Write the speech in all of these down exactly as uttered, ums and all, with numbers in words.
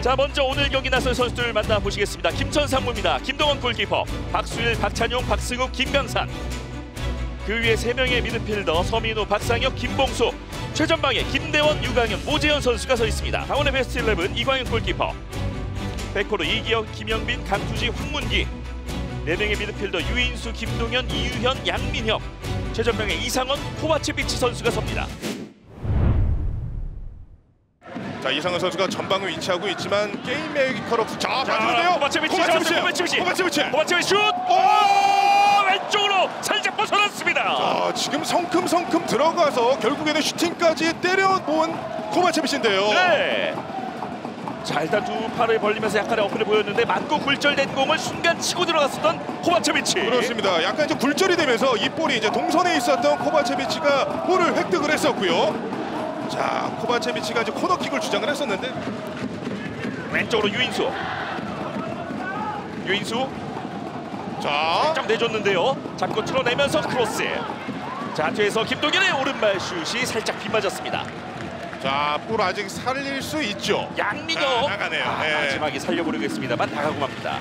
자, 먼저 오늘 경기 나설 선수들 만나보시겠습니다. 김천 상무입니다. 김동원 골키퍼, 박수일, 박찬용, 박승욱, 김강산. 그 위에 세 명의 미드필더 서민우, 박상혁, 김봉수. 최전방에 김대원, 유강현, 모재현 선수가 서 있습니다. 강원의 베스트 십일 이광현 골키퍼. 백호로 이기혁, 김영빈, 강투지, 황문기. 네 명의 미드필더 유인수, 김동현, 이유현, 양민혁. 최전방에 이상원, 코바체비치 선수가 섭니다. 자, 이상원 선수가 전방을 위치하고 있지만 게임 메이커로 자, 빠지는데요. 코바체비치, 코바체비치, 코바체비치, 코바체비치, 코바체비치 슛! 오! 왼쪽으로 살짝 벗어났습니다. 자, 지금 성큼성큼 들어가서 결국에는 슈팅까지 때려놓은 코바체비치인데요. 네. 자, 일단 두 팔을 벌리면서 약간의 어필을 보였는데 맞고 굴절된 공을 순간 치고 들어갔었던 코바체비치. 그렇습니다. 약간 이제 굴절이 되면서 이 볼이 이제 동선에 있었던 코바체비치가 볼을 획득을 했었고요. 자, 코바체비치가 이제 코너킥을 주장을 했었는데 왼쪽으로 유인수. 유인수. 자, 살짝 내줬는데요. 잡고 틀어내면서 크로스. 자, 뒤에서 김동현의 오른발 슛이 살짝 빗맞았습니다. 자, 볼 아직 살릴 수 있죠. 양민혁. 아, 나가네요. 아, 네. 마지막에 살려보려고 했습니다만 나가고 맙니다.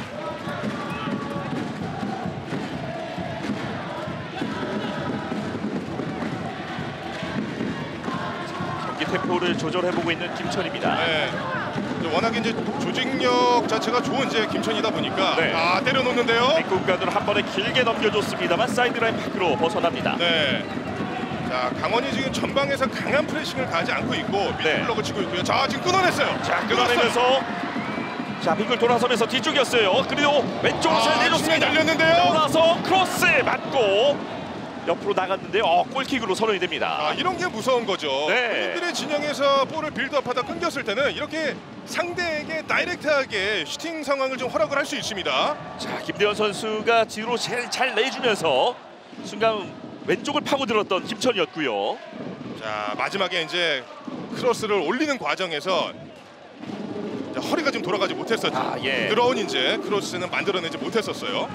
경기 템포를 조절해보고 있는 김천입니다. 네. 워낙에 이제 조직력 자체가 좋은 이제 김천이다 보니까 네. 아, 때려놓는데요. 뒷공간으로 한 번에 길게 넘겨줬습니다만 사이드라인 밖으로 벗어납니다. 네. 자, 강원이 지금 전방에서 강한 프레싱을 가지 않고 있고 미드블럭을 치고 있고요. 자, 지금 끊어냈어요. 자, 끊어내면서 자, 빙글 돌아서면서 뒤쪽이었어요. 그리고 왼쪽으로 아, 잘 내줬습니다. 열렸는데요. 돌아서 크로스 맞고 옆으로 나갔는데요. 어, 골킥으로 선언이 됩니다. 아, 이런 게 무서운 거죠. 네. 본인들의 진영에서 볼을 빌드업하다 끊겼을 때는 이렇게 상대에게 다이렉트하게 슈팅 상황을 좀 허락을 할 수 있습니다. 자, 김대원 선수가 뒤로 잘, 잘 내주면서 순간 왼쪽을 파고들었던 김천이었고요. 자, 마지막에 이제 크로스를 올리는 과정에서 자, 허리가 좀 돌아가지 못했었죠. 아, 예. 들어온 이제 크로스는 만들어내지 못했었어요.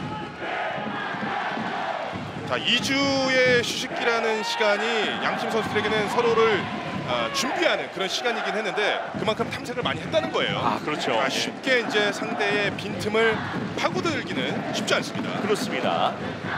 자, 이 주의 휴식기라는 시간이 양팀 선수들에게는 서로를 어, 준비하는 그런 시간이긴 했는데 그만큼 탐색을 많이 했다는 거예요. 아, 그렇죠. 아, 쉽게 이제 상대의 빈틈을 파고들기는 쉽지 않습니다. 그렇습니다.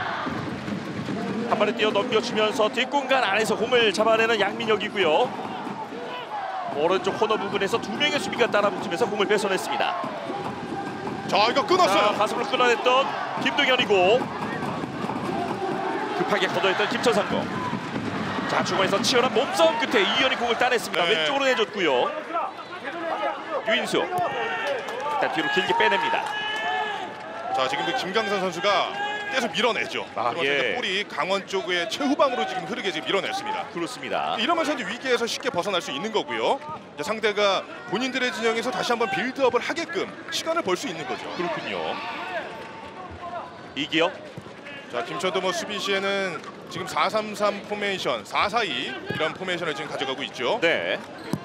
한 발에 뛰어 넘겨주면서 뒷공간 안에서 공을 잡아내는 양민혁이고요. 오른쪽 코너 부분에서 두 명의 수비가 따라붙으면서 공을 뺏어냈습니다. 자, 이거 끊었어요. 자, 가슴으로 끊어냈던 김동현이고 급하게 걷어냈던 김천상무. 자, 중간에서 치열한 몸싸움 끝에 이현이 공을 따냈습니다. 네. 왼쪽으로 내줬고요. 유인수 일단 뒤로 길게 빼냅니다. 자, 지금 그 김강산 선수가 계속 밀어내죠. 아, 그러면서 예. 이제 볼이 강원 쪽의 최후방으로 지금 흐르게 지금 밀어냈습니다. 그렇습니다. 이러면서 이제 위기에서 쉽게 벗어날 수 있는 거고요. 이제 상대가 본인들의 진영에서 다시 한번 빌드업을 하게끔 시간을 벌 수 있는 거죠. 그렇군요. 이기혁. 자, 김천도 뭐 수비 시에는 지금 사 삼 삼 포메이션, 사 사 이 이런 포메이션을 지금 가져가고 있죠. 네.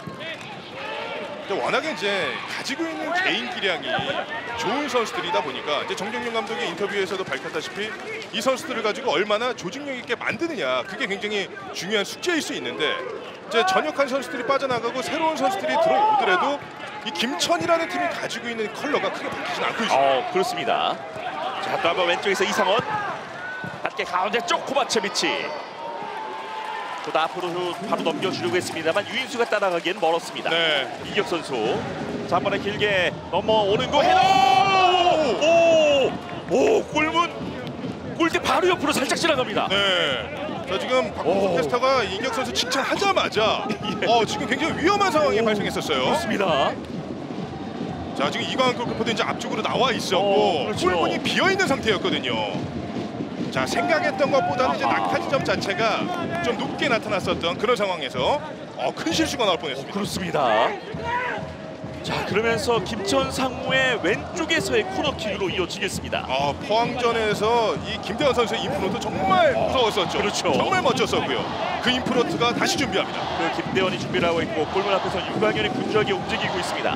근데 워낙에 이제 가지고 있는 개인 기량이 좋은 선수들이다 보니까 이제 정정용 감독이 인터뷰에서도 밝혔다시피 이 선수들을 가지고 얼마나 조직력 있게 만드느냐, 그게 굉장히 중요한 숙제일 수 있는데 이제 전역한 선수들이 빠져나가고 새로운 선수들이 들어오더라도 이 김천이라는 팀이 가지고 있는 컬러가 크게 바뀌진 않고 있습니다. 어, 그렇습니다. 자, 또 한번 왼쪽에서 이상원. 낮게 가운데 쪽 코바체비치. 또 앞으로 바로 넘겨주려고 했습니다만 유인수가 따라가기에는 멀었습니다. 네. 이기혁 선수. 자, 한 번에 길게 넘어오는 거 헤더! 오! 오! 골문! 골대 바로 옆으로 살짝 지나갑니다. 네. 자, 지금 박봉석 캐스터가 이기혁 선수 칭찬하자마자 예. 어, 지금 굉장히 위험한 상황이 발생했었어요. 그렇습니다. 자, 지금 이광환 골키퍼도 이제 앞쪽으로 나와 있었고 어, 그렇죠. 골문이 비어 있는 상태였거든요. 자, 생각했던 것보다는 이제 낙하 지점 자체가 좀 높게 나타났었던 그런 상황에서 어, 큰 실수가 나올 뻔했습니다. 그렇습니다. 자, 그러면서 김천 상무의 왼쪽에서의 코너킥으로 이어지겠습니다. 어, 포항전에서 이 김대원 선수의 인프로트 정말 무서웠었죠. 그렇죠. 정말 멋졌었고요. 그 인프로트가 다시 준비합니다. 그 김대원이 준비를 하고 있고 골문 앞에서 유광현이 분주하게 움직이고 있습니다.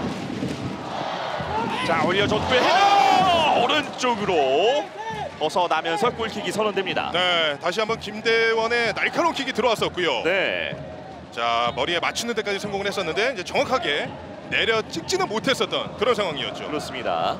자, 올려줬고요. 헤더! 오른쪽으로 벗어나면서 골킥이 선언됩니다. 네, 다시 한번 김대원의 날카로운 킥이 들어왔었고요. 네. 자, 머리에 맞추는 데까지 성공을 했었는데 이제 정확하게 내려 찍지는 못했었던 그런 상황이었죠. 그렇습니다.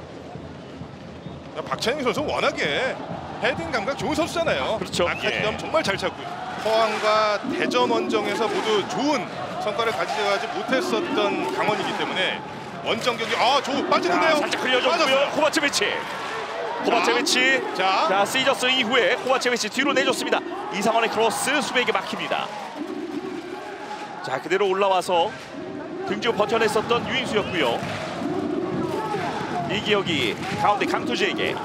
박찬영 선수 워낙에 헤딩 감각 좋은 선수잖아요. 그렇죠. 낙하지점 예. 정말 잘 찾고요. 포항과 대전 원정에서 모두 좋은 성과를 가져가지 못했었던 강원이기 때문에 원정 경기 아, 조 빠지는데요. 자, 살짝 흘려줬고요. 빠졌어요. 코바체비치. 코바체비치. 자, 자, 시저스 이후에 코바체비치 뒤로 내줬습니다. 이상원의 크로스 수비에게 막힙니다. 자, 그대로 올라와서 등지고 버텨냈었던 유인수였고요. 이기혁이 가운데 강투지에게.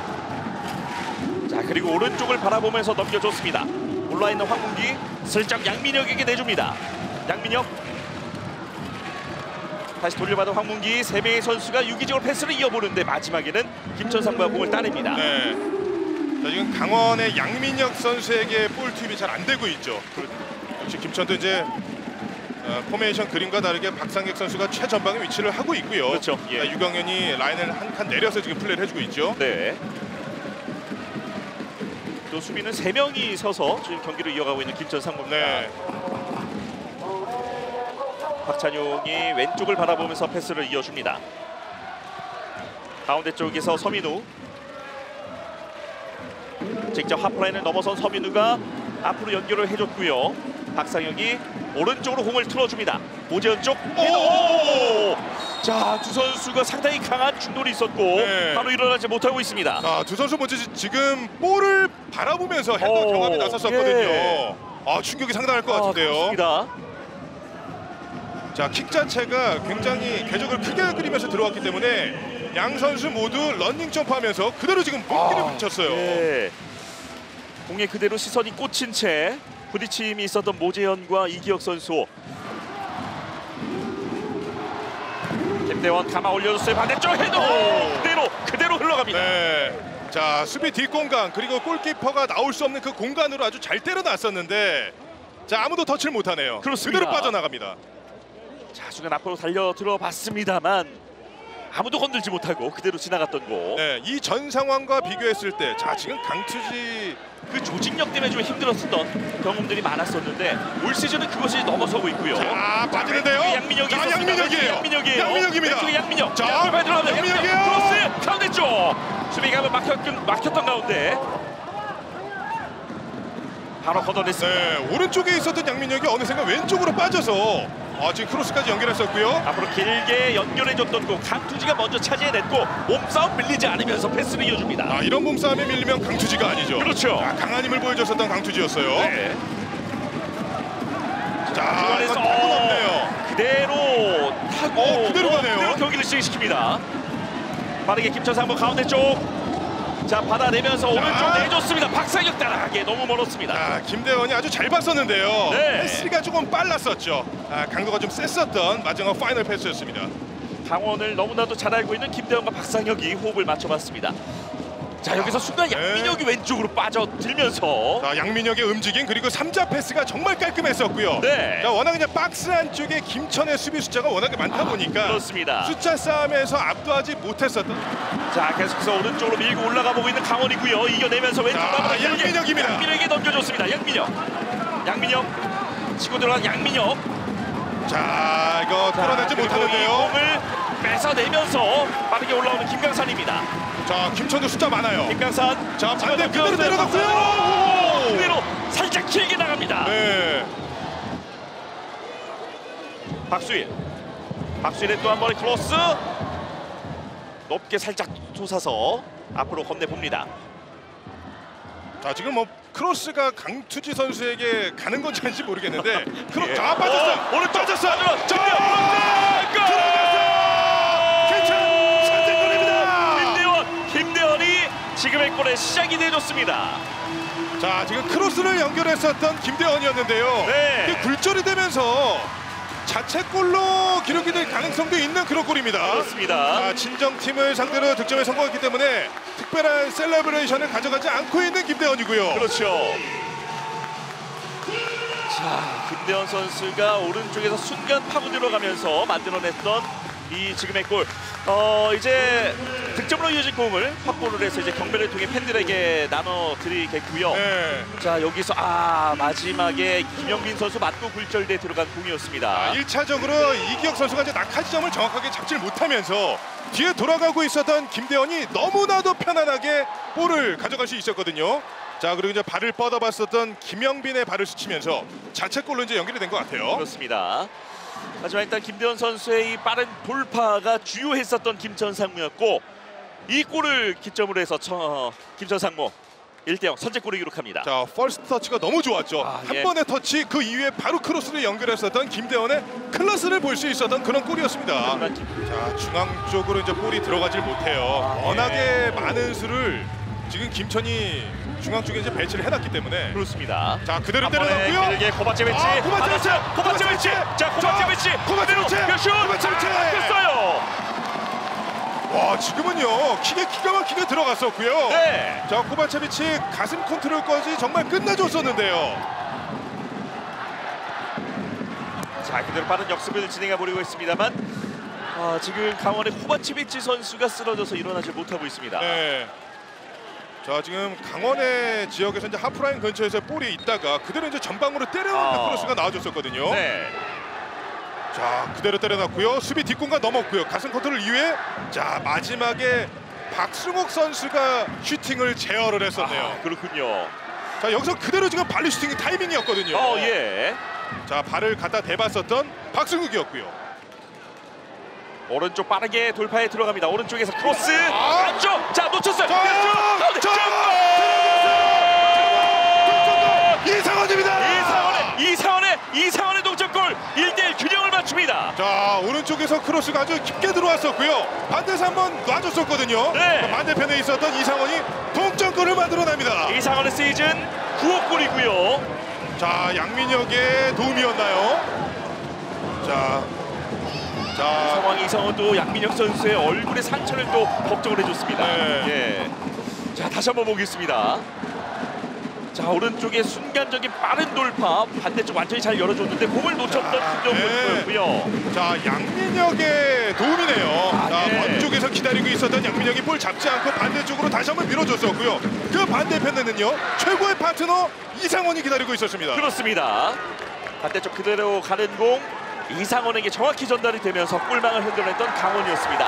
자, 그리고 오른쪽을 바라보면서 넘겨줬습니다. 올라있는 황문기 슬쩍 양민혁에게 내줍니다. 양민혁 다시 돌려받은 황문기. 세 명의 선수가 유기적으로 패스를 이어보는데 마지막에는 김천상무가 공을 따냅니다. 네. 자, 지금 강원의 양민혁 선수에게 볼 투입이 잘 안 되고 있죠. 역시 김천도 이제 어, 포메이션 그림과 다르게 박상혁 선수가 최전방에 위치를 하고 있고요. 그렇죠. 예. 자, 유경현이 라인을 한 칸 내려서 지금 플레이를 해주고 있죠. 네. 또 수비는 세 명이 서서 지금 경기를 이어가고 있는 김천상무입니다. 네. 박찬용이 왼쪽을 바라보면서 패스를 이어줍니다. 가운데 쪽에서 서민우. 직접 하프라인을 넘어선 서민우가 앞으로 연결을 해줬고요. 박상혁이 오른쪽으로 공을 틀어줍니다. 오재현 쪽. 오! 자, 두 선수가 상당히 강한 충돌이 있었고 네. 바로 일어나지 못하고 있습니다. 자, 두 선수 먼저 지금 볼을 바라보면서 헤더 오, 경합이 나섰었거든요. 예. 아, 충격이 상당할 것 아, 같은데요. 그렇습니다. 자, 킥 자체가 굉장히 궤적을 크게 그리면서 들어왔기 때문에 양 선수 모두 런닝 점프하면서 그대로 지금 목기를 아, 붙였어요. 네. 공에 그대로 시선이 꽂힌 채 부딪힘이 있었던 모재현과 이기혁 선수. 김대원 감아 올려줬어요. 반대쪽 헤더. 그대로 그대로 흘러갑니다. 네. 자, 수비 뒷공간 그리고 골키퍼가 나올 수 없는 그 공간으로 아주 잘 때려놨었는데 자, 아무도 터치를 못하네요. 그렇습니다. 그대로 빠져나갑니다. 자, 순간 앞으로 달려 들어봤습니다만 아무도 건들지 못하고 그대로 지나갔던 곳. 네, 이 전 상황과 비교했을 때 자, 지금 강투지 그 조직력 때문에 좀 힘들었었던 경험들이 많았었는데 올 시즌은 그것이 넘어서고 있고요. 자, 빠지는데요. 왼쪽에 양민혁이 자, 있었습니다. 양민혁이에요. 양민혁이에요. 양민혁입니다. 왼쪽에 양민혁. 자, 양민혁 들어갑니다. 양민혁이에요. 양민혁 크로스 가운데 쪽. 수비가 한번 막혔, 막혔던 가운데 바로 걷어냈습니다. 네, 오른쪽에 있었던 양민혁이 어느샌가 왼쪽으로 빠져서 아, 지금 크로스까지 연결했었고요. 앞으로 길게 연결해줬던 그 강투지가 먼저 차지해냈고 몸싸움 밀리지 않으면서 패스를 이어줍니다. 아, 이런 몸싸움에 밀리면 강투지가 아니죠. 그렇죠. 아, 강한 힘을 보여줬었던 강투지였어요. 네. 자, 중간에서 이건 타고 넘네요. 그대로 타고 어, 그대로 가네요. 그대로 경기를 시작시킵니다. 빠르게 김천상무 가운데 쪽. 자, 받아내면서 오른쪽 내줬습니다. 박상혁 따라가기에 너무 멀었습니다. 아, 김대원이 아주 잘 봤었는데요. 네. 패스가 조금 빨랐었죠. 아, 강도가 좀 셌었던 마지막 파이널 패스였습니다. 강원을 너무나도 잘 알고 있는 김대원과 박상혁이 호흡을 맞춰봤습니다. 자, 여기서 순간 네. 양민혁이 왼쪽으로 빠져들면서 자, 양민혁의 움직임 그리고 삼자 패스가 정말 깔끔했었고요. 네. 자, 워낙 그냥 박스 안쪽에 김천의 수비 숫자가 워낙에 많다 보니까 그렇습니다. 숫자 싸움에서 압도하지 못했었던. 자, 계속해서 오른쪽으로 밀고 올라가 보고 있는 강원이고요. 이겨내면서 왼쪽으로 자, 가보다 양민혁입니다. 양민혁에게 넘겨줬습니다. 양민혁. 양민혁 치고 들어간 양민혁. 자, 이거 뚫어내지 그리고 이 못하는데요. 공을 뺏어내면서 빠르게 올라오는 김강산입니다. 자, 김천도 숫자 많아요. 김강산. 자, 치고 반대 그대로 넘겨줬어요. 내려갔고요. 그대로 살짝 길게 나갑니다. 네. 박수일. 박수일의 또 한 번의 크로스. 높게 살짝 솟아서 앞으로 건네봅니다. 자, 지금 뭐 크로스가 강투지 선수에게 가는 건지 아닌지 모르겠는데 크로 예. 자, 빠졌어요. 오, 오른쪽 빠졌어요. 자, 자, 들어갔어요. 괜찮은 선제골입니다. 김대원, 김대원이 지금의 골의 시작이 되어줬습니다. 자, 지금 크로스를 연결했었던 김대원이었는데요. 네. 이게 굴절이 되면서 자책골로 기록이 될 가능성도 있는 그런 골입니다. 그렇습니다. 자, 친정팀을 상대로 득점에 성공했기 때문에 특별한 셀레브레이션을 가져가지 않고 있는 김대원이고요. 그렇죠. 자, 김대원 선수가 오른쪽에서 순간 파고 들어가면서 만들어냈던 이 지금의 골. 어, 이제 득점으로 이어진 공을 확보를 해서 이제 경매를 통해 팬들에게 나눠드리겠고요. 네. 자, 여기서 아 마지막에 김영민 선수 맞고 굴절돼 들어간 공이었습니다. 아, 일 차적으로 이기혁 선수가 이제 낙하 지점을 정확하게 잡질 못하면서 뒤에 돌아가고 있었던 김대원이 너무나도 편안하게 볼을 가져갈 수 있었거든요. 자, 그리고 이제 발을 뻗어봤었던 김영빈의 발을 스치면서 자책골로 이제 연결이 된 것 같아요. 그렇습니다. 하지만 일단 김대원 선수의 이 빠른 돌파가 주요했었던 김천상무였고 이 골을 기점으로 해서 저, 김천상무 일 대 영 선제골을 기록합니다. 자, 퍼스트 터치가 너무 좋았죠. 아, 한 예. 번의 터치 그 이후에 바로 크로스를 연결했었던 김대원의 클래스를 볼 수 있었던 그런 골이었습니다. 자, 중앙 쪽으로 이제 볼이 들어가질 못해요. 아, 워낙에 예. 많은 수를 지금 김천이 중앙 쪽에 이제 배치를 해놨기 때문에. 그렇습니다. 자, 그대로 한 번에 때려놨고요. 길게 고바체비치. 아, 고바체비치! 고바체비치. 자, 고바체비치. 고바체비치! 슛. 고바체비치! 됐어요. 와, 지금은요 킥에 기가 막히게 들어갔었고요. 네. 자, 코바체비치 가슴 컨트롤까지 정말 끝내줬었는데요. 자, 그대로 빠른 역습을 진행해 보려고 했습니다만 아, 지금 강원의 코바체비치 선수가 쓰러져서 일어나지 못하고 있습니다. 네. 자, 지금 강원의 지역에서 이제 하프라인 근처에서 볼이 있다가 그대로 이제 전방으로 때려놓는 아. 크로스가 나와줬었거든요. 네. 자, 그대로 때려놨고요. 수비 뒷공간 넘었고요. 가슴 컨트롤 이후에 자, 마지막에 박승욱 선수가 슈팅을 제어를 했었네요. 아, 그렇군요. 자, 여기서 그대로 지금 발리 슈팅이 타이밍이었거든요. 어, 예. 자, 발을 갖다 대봤었던 박승욱이었고요. 오른쪽 빠르게 돌파에 들어갑니다. 오른쪽에서 크로스. 아. 안쪽. 자, 놓쳤어요. 자, 가운데. 자, 이상원입니다. 이상원의 이상원의 이상원의 동점골. 일 대 일 균형을 맞춥니다. 자, 오른쪽에서 크로스가 아주 깊게 들어왔었고요. 반대에서 한번 놔줬었거든요. 네. 반대편에 있었던 이상원이 동점골을 만들어냅니다. 이상원의 시즌 구 호 골이고요. 자, 양민혁의 도움이었나요? 자, 자, 상황 이상원도 양민혁 선수의 얼굴에 상처를 또 걱정을 해줬습니다. 네. 예. 자, 다시 한번 보겠습니다. 자, 오른쪽에 순간적인 빠른 돌파, 반대쪽 완전히 잘 열어줬는데 공을 놓쳤던 자, 김정근이었고요. 네. 자, 양민혁의 도움이네요. 아, 자, 예. 먼쪽에서 기다리고 있었던 양민혁이 볼 잡지 않고 반대쪽으로 다시 한번 밀어줬었고요. 그 반대편에는요 최고의 파트너 이상원이 기다리고 있었습니다. 그렇습니다. 반대쪽 그대로 가는 공 이상원에게 정확히 전달이 되면서 골망을 흔들어냈던 강원이었습니다.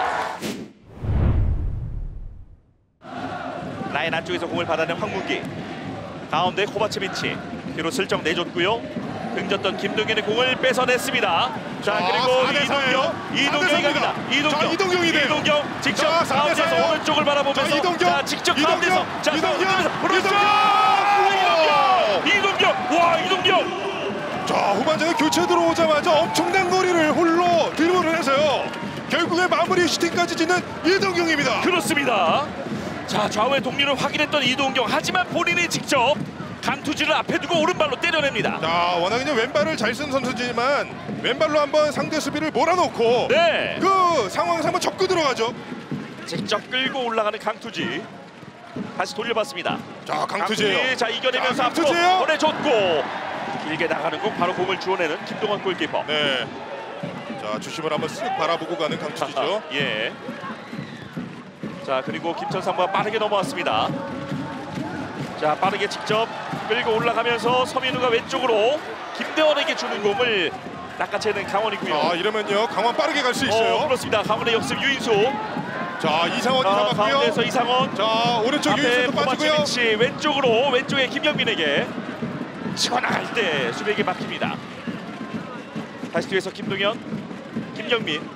라인 안쪽에서 공을 받아낸 황문기. 가운데 코바체비치. 뒤로 슬쩍 내줬고요. 등졌던 김동현의 공을 뺏어냈습니다. 자, 자, 그리고 사 대 사예요. 이동경. 이동경이 갑니다. 이동경. 자, 이동경이네요. 이동경 직접 자, 사 대 가운데서 사예요. 오른쪽을 바라보면서 자, 이동경. 자, 직접 이동경. 가운데서 자, 이동경. 오른쪽. 이동경. 이동경. 이동경. 와, 이동경. 자, 후반전에 교체 들어오자마자 엄청난 거리를 홀로 드리블을 해서요 결국에 마무리 슈팅까지 짓는 이동경입니다. 그렇습니다. 자, 좌우의 동료를 확인했던 이동경. 하지만 본인이 직접 강투지를 앞에 두고 오른발로 때려냅니다. 자, 워낙 이제 왼발을 잘 쓴 선수지만 왼발로 한번 상대 수비를 몰아놓고 네. 그 상황에서 한번 접고 들어가죠. 직접 끌고 올라가는 강투지. 다시 돌려봤습니다. 자, 강투지예요. 강투지. 자, 이겨내면서 자, 앞으로 강투지예요. 보내줬고 길게 나가는 공 바로 공을 주워내는 김동원 골키퍼. 네. 자, 주심을 한번 쓱 바라보고 가는 강투지죠. 예. 자, 그리고 김천상무가 빠르게 넘어왔습니다. 자, 빠르게 직접 끌고 올라가면서 서민우가 왼쪽으로 김대원에게 주는 공을 낚아채는 강원이고요. 자, 이러면요 강원 빠르게 갈 수 있어요. 어, 그렇습니다. 강원의 역습 유인수. 자, 이상원이 자, 잡았고요. 가운데서 이상원. 자, 오른쪽 앞에 유인수도 빠지고요. 코바체비치 왼쪽으로 왼쪽에 김영민에게 치고 나갈 때 수비에게 막힙니다. 다시 뒤에서 김동현, 김영민.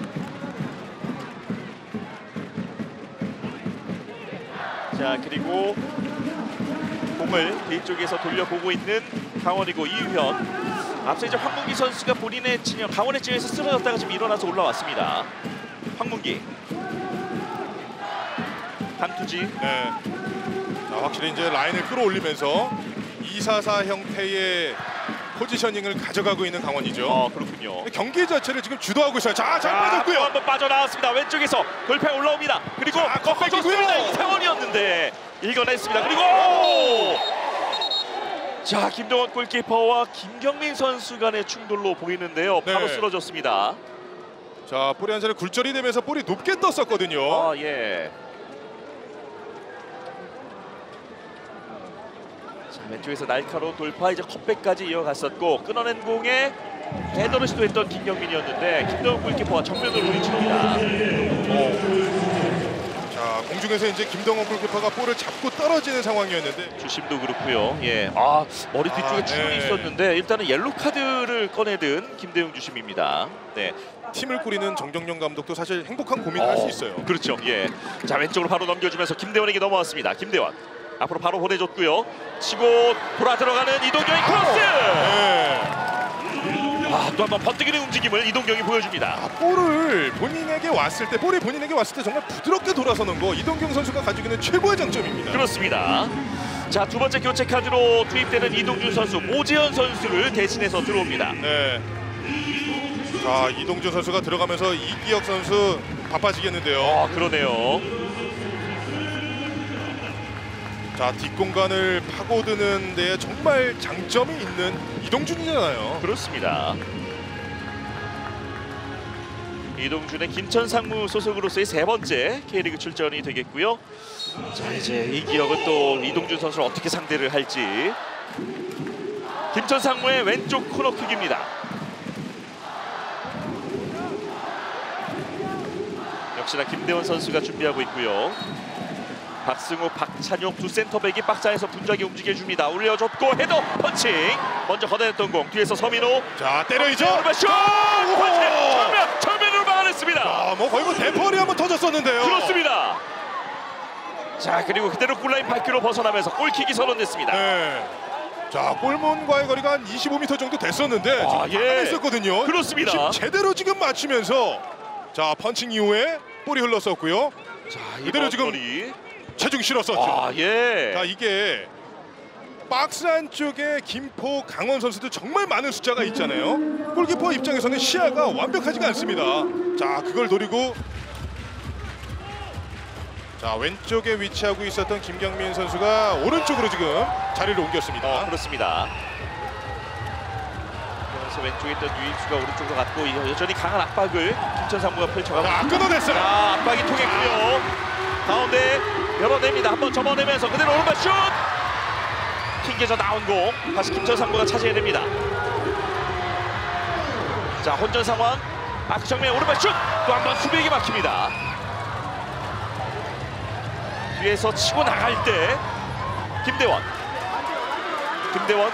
자, 그리고 공을 뒤쪽에서 돌려보고 있는 강원이고 이유현. 앞서 이제 황문기 선수가 본인의 진영 강원의 진영에서 쓰러졌다가 지금 일어나서 올라왔습니다. 황문기. 강투지. 네. 자, 확실히 이제 라인을 끌어올리면서 이 사 사 형태의 포지셔닝을 가져가고 있는 강원이죠. 어, 그렇군요. 경기 자체를 지금 주도하고 있어요. 자, 잘 자, 빠졌고요. 또 한번 빠져나왔습니다. 왼쪽에서 돌파에 올라옵니다. 그리고 자, 꺾어줬습니다. 꺾어주고요. 이상원이었는데 읽어냈습니다. 그리고 자, 김동원 골키퍼와 김경민 선수 간의 충돌로 보이는데요. 바로 네. 쓰러졌습니다. 자, 볼이 한 차례 굴절이 되면서 볼이 높게 떴었거든요. 아, 예. 자, 왼쪽에서 날카로운 돌파, 이제 컵백까지 이어갔었고 끊어낸 공에 헤더를 시도했던 김경민이었는데 김동원 골키퍼가 정면으로 우리칩니다. 자, 공중에서 이제 김동원 골키퍼가 볼을 잡고 떨어지는 상황이었는데 주심도 그렇고요. 예, 아 머리 뒤쪽에 아, 충격이 네. 있었는데 일단은 옐로 카드를 꺼내든 김대웅 주심입니다. 네, 팀을 꾸리는 정정용 감독도 사실 행복한 고민을 할 수 있어요. 그렇죠. 예, 자 왼쪽으로 바로 넘겨주면서 김대원에게 넘어왔습니다. 김대원 앞으로 바로 보내줬고요. 치고 돌아 들어가는 이동경의 크로스. 네. 아, 또 한번 번뜩이는 움직임을 이동경이 보여줍니다. 아, 볼을 본인에게 왔을 때, 볼이 본인에게 왔을 때 정말 부드럽게 돌아서는 거 이동경 선수가 가지고 있는 최고의 장점입니다. 그렇습니다. 자, 두 번째 교체 카드로 투입되는 이동준 선수, 오재현 선수를 대신해서 들어옵니다. 네. 자, 이동준 선수가 들어가면서 이기혁 선수 바빠지겠는데요. 아, 그러네요. 자, 뒷공간을 파고드는 데 정말 장점이 있는 이동준이잖아요. 그렇습니다. 이동준의 김천 상무 소속으로서의 세 번째 K리그 출전이 되겠고요. 자, 이제 이기혁은 또 이동준 선수를 어떻게 상대를 할지. 김천 상무의 왼쪽 코너킥입니다. 역시나 김대원 선수가 준비하고 있고요. 박승우, 박찬용 두 센터백이 박자에서 분주하게 움직여줍니다. 올려줬고 헤더 펀칭. 먼저 걷어냈던 공 뒤에서 서민호. 자, 때려이죠. 슛! 펀칭! 정면! 정면으로 막아냈습니다. 아, 뭐 거의 뭐 대펄이 한번 터졌었는데요. 그렇습니다. 자, 그리고 그대로 골라인 밖으로 벗어나면서 골킥이 선언됐습니다. 네. 자, 골문과의 거리가 한 이십오 미터 정도 됐었는데 아, 지금 예. 했었거든요. 그렇습니다. 지금 제대로 지금 맞추면서 자, 펀칭 이후에 볼이 흘렀었고요. 자, 그대로 지금 머리. 체중 실었었죠. 아, 예. 자, 이게 박스 안쪽에 김포, 강원 선수들 정말 많은 숫자가 있잖아요. 골키퍼 입장에서는 시야가 완벽하지가 않습니다. 자, 그걸 노리고 자, 왼쪽에 위치하고 있었던 김경민 선수가 오른쪽으로 지금 자리를 옮겼습니다. 어, 그렇습니다. 그래서 왼쪽에 있던 유인수가 오른쪽으로 갔고 여전히 강한 압박을 김천 상무가 펼쳐가고. 자, 끊어냈어요. 자, 압박이 통했고요. 가운데 열어냅니다. 한번 접어내면서 그대로 오른발 슛! 튕겨져 나온 공 다시 김천 상무가 차지해냅니다. 자, 혼전 상황. 아크 정면 오른발 슛! 또 한 번 수비에게 막힙니다. 뒤에서 치고 나갈 때 김대원. 김대원.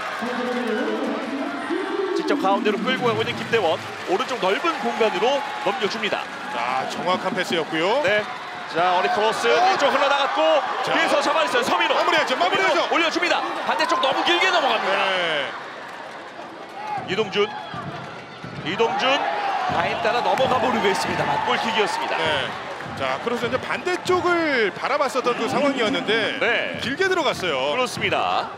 직접 가운데로 끌고 가고 있는 김대원. 오른쪽 넓은 공간으로 넘겨줍니다. 자, 정확한 패스였고요. 네. 자, 어리 크로스 왼쪽 흘러나갔고 자, 뒤에서 잡아냈어요. 서민호. 마무리하죠, 마무리하죠. 올려줍니다. 반대쪽 너무 길게 넘어갑니다. 네. 이동준. 이동준 라인 따라 넘어가 보려고 했습니다만 골킥이었습니다. 네. 자, 그래서 이제 반대쪽을 바라봤었던 그 상황이었는데 네. 길게 들어갔어요. 그렇습니다.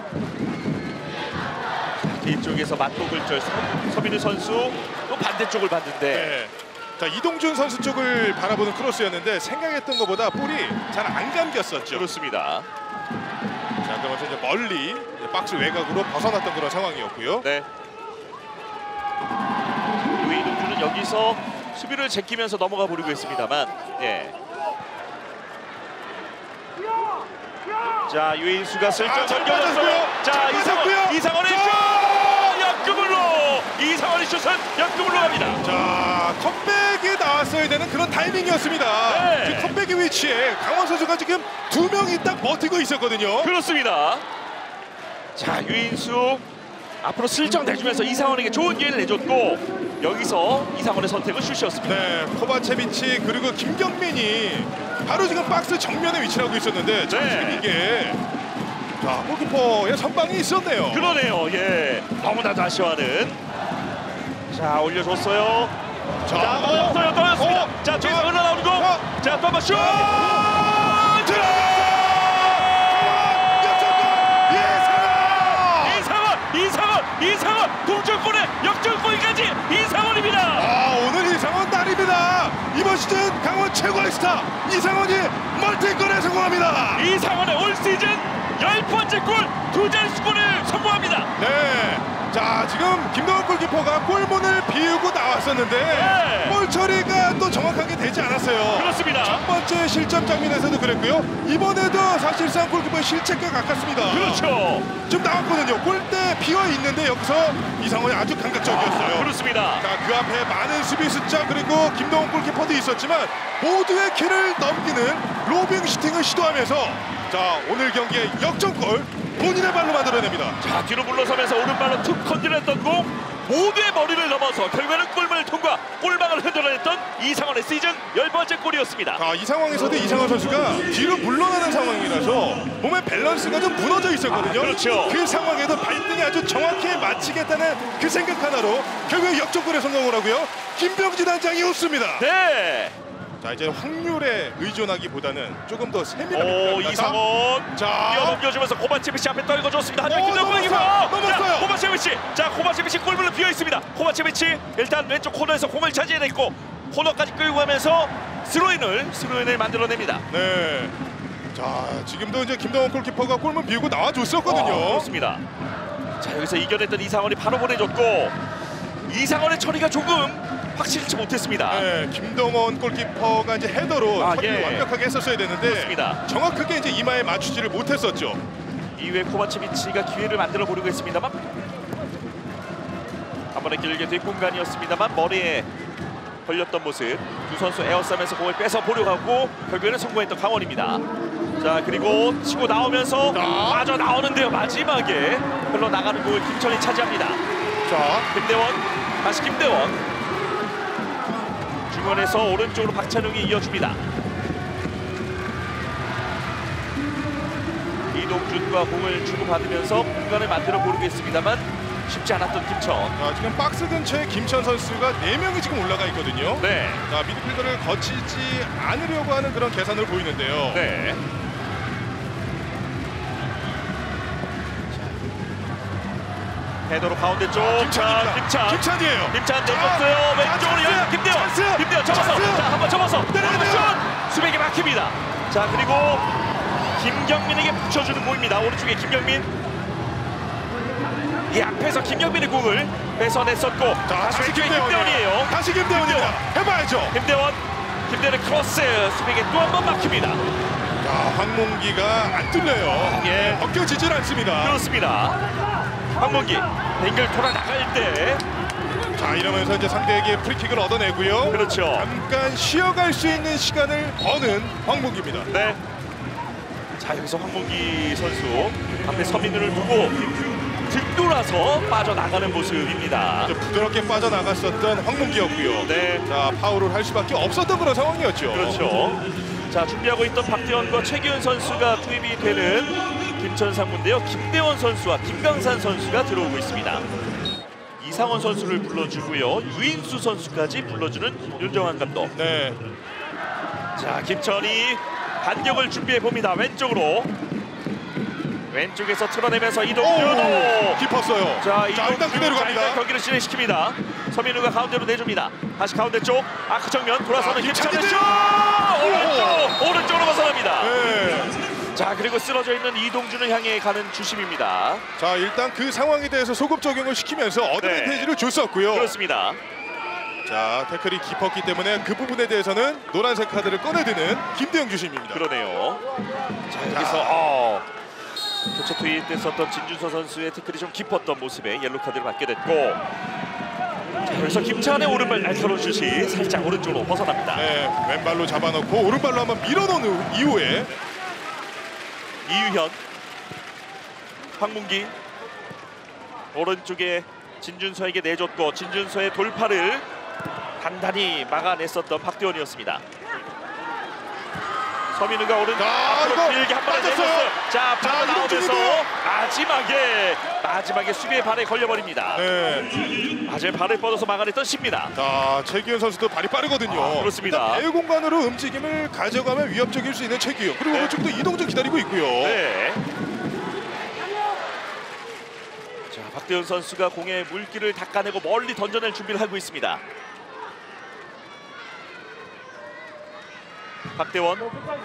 뒤쪽에서 맞고글절 서민우 선수 또 반대쪽을 봤는데 네. 자, 이동준 선수 쪽을 바라보는 크로스였는데 생각했던 것보다 볼이 잘 안 감겼었죠. 그렇습니다. 자, 그러면서 이제 멀리 이제 박스 외곽으로 벗어났던 그런 상황이었고요. 네. 이동준은 여기서 수비를 제끼면서 넘어가 보려고 했습니다만, 예. 자, 유인수가 슬쩍 아, 잘 넘겨줬어요. 빠졌고요. 자, 잘 이상원, 빠졌고요. 이상원의 자! 슛! 역금으로! 이상원의 슛은 역금으로 갑니다. 자, 컵백이 나왔어야 되는 그런 타이밍이었습니다. 네. 지금 컵백의 위치에 강원 선수가 지금 두 명이 딱 버티고 있었거든요. 그렇습니다. 자, 유인수 앞으로 슬쩍 내주면서 이상원에게 좋은 기회를 내줬고 여기서 이상원의 선택은 슛이었습니다. 네, 코바체비치 그리고 김경민이 바로 지금 박스 정면에 위치하고 있었는데 자, 네. 지금 이게 자, 골키퍼의 선방이 있었네요. 그러네요. 예, 너무나도 아쉬워하는. 자, 올려줬어요. 자, 자, 떨어졌어요. 떨어졌습니다. 어, 자, 뒤에서 자, 흘러나오는 공. 자, 자, 또 한 번 슛! 이상원! 이상원! 이상원! 동점골에 역전골까지 이상원입니다. 아, 오늘 이상원 날입니다. 이번 시즌 강원 최고의 스타 이상원이 멀티골에 성공합니다. 이상원의 올 시즌 열 번째 골, 두 자릿수 골을 성공합니다. 네, 자, 지금 김동원 골키퍼가 골문을 비우고 나왔었는데 네. 볼 처리가 또 정확하게 되지 않았어요. 그렇습니다. 첫 번째 실점 장면에서도 그랬고요. 이번에도 사실상 골키퍼의 실책과 가깝습니다. 그렇죠. 좀 나왔거든요. 골대 비어 있는데 여기서 이 상황이 아주 감각적이었어요. 아, 그렇습니다. 자, 그 앞에 많은 수비 숫자 그리고 김동원 골키퍼도 있었지만 모두의 키를 넘기는 로빙 슈팅을 시도하면서 자, 오늘 경기의 역전골 본인의 발로 만들어냅니다. 자, 뒤로 물러서면서 오른발로 툭 컨디했던 공 모두의 머리를 넘어서 결국에는 골문을 통과 골망을 흔들어냈던 이상원의 시즌 열 번째 골이었습니다. 자, 이 상황에서도 이상원 선수가 뒤로 물러나는 상황이라서 몸의 밸런스가 좀 무너져 있었거든요. 아, 그렇죠. 그 상황에도 발등에 아주 정확히 맞히겠다는 그 생각 하나로 결국 역전골에 성공을 하고요. 김병지 단장이 웃습니다. 네. 자, 이제 확률에 의존하기보다는 조금 더 세밀하게 오, 필요합니다. 이상원 자, 뛰어넘겨주면서 코바체비치 앞에 떨궈줬습니다. 하지만 오, 김동건 골키퍼. 넘었어요. 넘었어요. 자, 코바체비치. 자, 코바체비치 골문을 비어 있습니다. 코바체비치 일단 왼쪽 코너에서 공을 차지해냈고 코너까지 끌고 가면서 스로인을 스로인을 만들어냅니다. 네. 자, 지금도 이제 김동원 골키퍼가 골문 비우고 나와줬었거든요. 어, 그렇습니다. 자, 여기서 이겨냈던 이상원이 바로 보내줬고 이상원의 처리가 조금 확실치 못했습니다. 네, 김동원 골키퍼가 이제 헤더로 아, 처리를 예. 완벽하게 했었어야 되는데 그렇습니다. 정확하게 이제 이마에 맞추지를 못했었죠. 이후에 코바체비치가 기회를 만들어 보려고 했습니다만 한 번에 길게 뒷공간이었습니다만 머리에 걸렸던 모습. 두 선수 에어싸면서 공을 뺏어 보려고 하고 결국에는 성공했던 강원입니다. 자, 그리고 치고 나오면서 빠져 나오는데요. 마지막에 흘러나가는 공을 김천이 차지합니다. 자, 김대원, 다시 김대원. 중원에서 오른쪽으로 박찬웅이 이어줍니다. 이동준과 공을 주고받으면서 공간을 만들어 보려겠습니다만 쉽지 않았던 김천. 자, 지금 박스 근처에 김천 선수가 네 명이 지금 올라가 있거든요. 네. 자, 미드필더를 거치지 않으려고 하는 그런 계산을 보이는데요. 네. 헤더로 가운데 쪽. 아, 김찬입니다. 자, 김찬. 김찬이에요. 김찬 자, 내줬어요. 자, 왼쪽으로 찬스! 열 김대원. 찬스! 김대원 접어서. 찬스! 자, 한번 접어서. 때려야 돼요. 슛! 수백에 막힙니다. 자, 그리고 김경민에게 붙여주는 공입니다. 오른쪽에 김경민. 이 앞에서 김경민의 공을 뺏어냈었고. 자, 다시 왼쪽에 김대원이에요. 김대원이에요. 다시 김대원입니다. 해봐야죠. 김대원. 김대원의 크로스. 수백에 또 한 번 막힙니다. 자, 황몽기가 안 뚫려요. 예. 벗겨지질 않습니다. 그렇습니다. 황문기 뱅글 돌아 나갈 때. 자, 이러면서 이제 상대에게 프리킥을 얻어내고요. 그렇죠. 잠깐 쉬어갈 수 있는 시간을 버는 황몽기입니다. 네. 자, 여기서 황문기 선수 앞에 서민우를 두고 득돌아서 빠져나가는 모습입니다. 좀 부드럽게 빠져나갔었던 황몽기였고요. 네. 자, 파울을 할 수밖에 없었던 그런 상황이었죠. 그렇죠. 자, 준비하고 있던 박대원과 최기훈 선수가 투입이 되는 김천 상무인데요. 김대원 선수와 김강산 선수가 들어오고 있습니다. 이상원 선수를 불러주고요. 유인수 선수까지 불러주는 윤정환 감독. 네. 자, 김천이 반격을 준비해 봅니다. 왼쪽으로. 왼쪽에서 틀어내면서 이동준. 오, 깊었어요. 자, 자, 일단 그대로 자, 일단 갑니다. 경기를 진행시킵니다. 서민우가 가운데로 내줍니다. 다시 가운데 쪽 아크 정면 돌아서는 아, 김찬의 슛! 김찬인데요! 오른쪽! 오른쪽으로 벗어납니다. 네. 자, 그리고 쓰러져 있는 이동준을 향해 가는 주심입니다. 자, 일단 그 상황에 대해서 소급 적용을 시키면서 어드밴티지를 줬었고요. 그렇습니다. 자, 태클이 깊었기 때문에 그 부분에 대해서는 노란색 카드를 꺼내드는 김대영 주심입니다. 그러네요. 자, 여기서 어, 교체 투입됐었던 진준서 선수의 태클이 좀 깊었던 모습에 옐로 카드를 받게 됐고, 자, 그래서 김찬의 오른발 날카로운 슛이 살짝 오른쪽으로 벗어납니다. 네, 왼발로 잡아놓고 오른발로 한번 밀어놓은 이후에 이유현, 황문기 오른쪽에 진준서에게 내줬고 진준서의 돌파를 단단히 막아냈었던 박대원이었습니다. 서민우가 오른쪽 자, 앞으로 이거 길게 한 번에 빠졌어요. 내줬어요. 자, 자, 바로 나오면서 이동준이도. 마지막에 마지막에 수비의 발에 걸려버립니다. 네. 아직 발을 뻗어서 막아냈던 시입니다. 자, 최기현 선수도 발이 빠르거든요. 아, 그렇습니다. 배우 공간으로 움직임을 가져가면 위협적일 수 있는 최기현. 그리고 네. 오른쪽도 이동준 기다리고 있고요. 네. 자, 박대현 선수가 공의 물기를 닦아내고 멀리 던져낼 준비를 하고 있습니다. 박대원.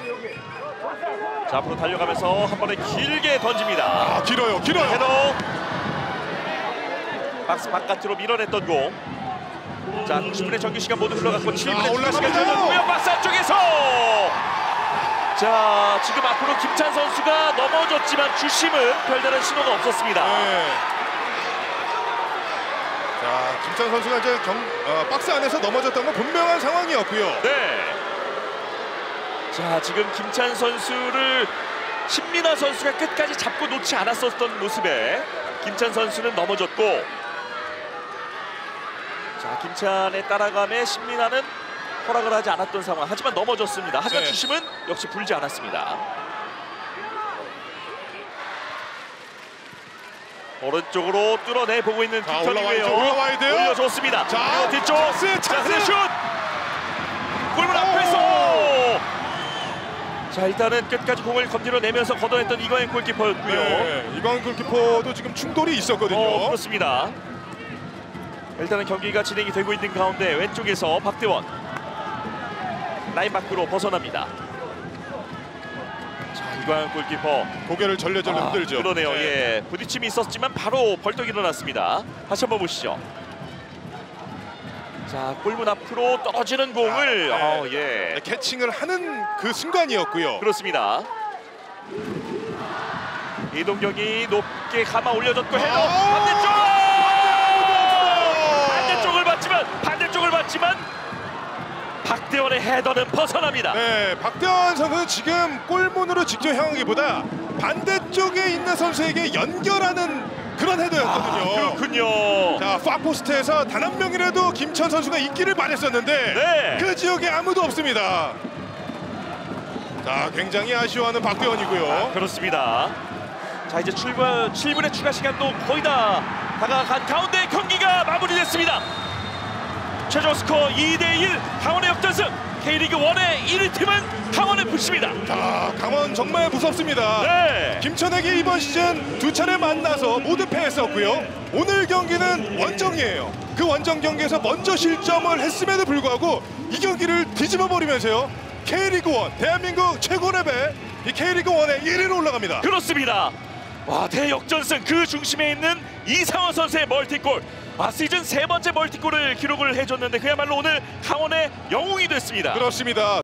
자, 앞으로 달려가면서 한 번에 길게 던집니다. 아, 길어요, 길어요. 헤더. 박스 바깥으로 밀어냈던 공. 자, 구십 분의 정규 시간 모두 흘러갔고 칠 분의 추가 시간 올라갑니다. 흘러갔고요. 박스 안쪽에서 자, 지금 앞으로 김찬 선수가 넘어졌지만 주심은 별다른 신호가 없었습니다. 네. 자, 김찬 선수가 이제 경, 어, 박스 안에서 넘어졌던 건 분명한 상황이었고요. 네. 자, 지금 김찬 선수를 신민아 선수가 끝까지 잡고 놓지 않았었던 모습에 김찬 선수는 넘어졌고, 자, 김찬의 따라감에 신민아는 허락을 하지 않았던 상황. 하지만 넘어졌습니다. 하지만 네. 주심은 역시 불지 않았습니다. 오른쪽으로 뚫어내 보고 있는 자, 빅터리웨어. 올라와야죠. 올라와야 돼요. 올려줬습니다. 자, 그리고 뒤쪽. 찬스, 자, 찬스. 그래 슛. 골문 오. 앞에서. 자, 일단은 끝까지 공을 건드려내면서 걷어냈던 이광현 골키퍼였고요. 네, 이광현 골키퍼도 지금 충돌이 있었거든요. 어, 그렇습니다. 일단은 경기가 진행이 되고 있는 가운데 왼쪽에서 박대원 라인 밖으로 벗어납니다. 자, 이광현 골키퍼 고개를 절레절레 아, 흔들죠. 그러네요. 네. 예, 부딪힘이 있었지만 바로 벌떡 일어났습니다. 다시 한번 보시죠. 자, 골문 앞으로 떨어지는 공을 아, 네. 어, 예, 네, 캐칭을 하는 그 순간이었고요. 그렇습니다. 이동경이 높게 감아 올려줬고 헤더 오! 반대쪽 반대쪽을 봤지만 반대쪽을 봤지만 박대원의 헤더는 벗어납니다. 네, 박대원 선수는 지금 골문으로 직접 향하기보다 반대쪽에 있는 선수에게 연결하는 그런 헤더였거든요. 아, 그렇군요. 자, 파포스트에서 단 한 명이라도 김천 선수가 있기를 바랬었는데 네. 그 지역에 아무도 없습니다. 자, 굉장히 아쉬워하는 박대원이고요. 그렇습니다. 자, 이제 출발 칠 분의 추가 시간도 거의 다 다가간 가운데 경기가 마무리됐습니다. 최종 스코어 이 대 일 강원의 역전승. K리그 일의 일 위 팀은 강원 에프씨입니다. 자, 강원 정말 무섭습니다. 네. 김천에게 이번 시즌 두 차례 만나서 모두 패했었고요. 오늘 경기는 원정이에요. 그 원정 경기에서 먼저 실점을 했음에도 불구하고 이 경기를 뒤집어 버리면서요. K리그 일 대한민국 최고 레벨 이 K리그 일에 일 위로 올라갑니다. 그렇습니다. 와, 대역전승 그 중심에 있는 이상원 선수의 멀티골. 아, 시즌 세 번째 멀티골을 기록을 해줬는데 그야말로 오늘 강원의 영웅이 됐습니다. 그렇습니다.